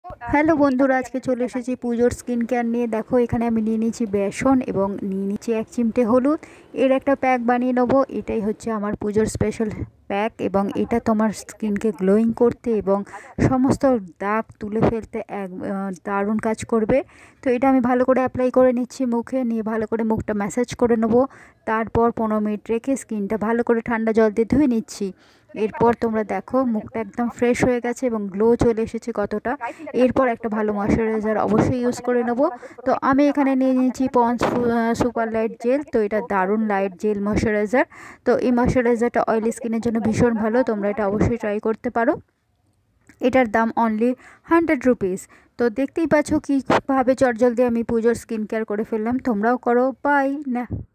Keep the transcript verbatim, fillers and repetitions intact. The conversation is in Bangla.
হ্যালো বন্ধুরা, আজকে চলে এসেছি পুজোর স্কিন কেয়ার নিয়ে। দেখো এখানে আমি নিয়ে নিয়েছি বেসন এবং নিয়ে নিচ্ছি এক চিমটে হলুদ। এর একটা প্যাক বানিয়ে নেবো। এটাই হচ্ছে আমার পুজোর স্পেশাল প্যাক এবং এটা তোমার স্কিনকে গ্লোয়িং করতে এবং সমস্ত দাগ তুলে ফেলতে এক দারুণ কাজ করবে। তো এটা আমি ভালো করে অ্যাপ্লাই করে নিচ্ছি মুখে, নিয়ে ভালো করে মুখটা ম্যাসাজ করে নেবো। তারপর পনেরো মিনিট রেখে স্কিনটা ভালো করে ঠান্ডা জল দিয়ে ধুয়ে নিচ্ছি। এরপর তোমরা দেখো মুখটা একদম ফ্রেশ হয়ে গেছে এবং গ্লো চলে এসেছে কতটা। এরপর একটা ভালো ময়শ্চারাইজার অবশ্যই ইউজ করে নেব। তো আমি এখানে নিয়ে নিয়েছি পন্ডস সুপার লাইট জেল। তো এটা দারুণ লাইট জেল ময়শ্চারাইজার। তো এই ময়শ্চারাইজারটা অয়েলি স্কিনের জন্য ভীষণ ভালো, তোমরা এটা অবশ্যই ট্রাই করতে পারো। এটার দাম অনলি হান্ড্রেড রুপিস। তো দেখতেই পাচ্ছ কীভাবে চটজলদি আমি পুজোর স্কিন কেয়ার করে ফেললাম। তোমরাও করো। বাই না।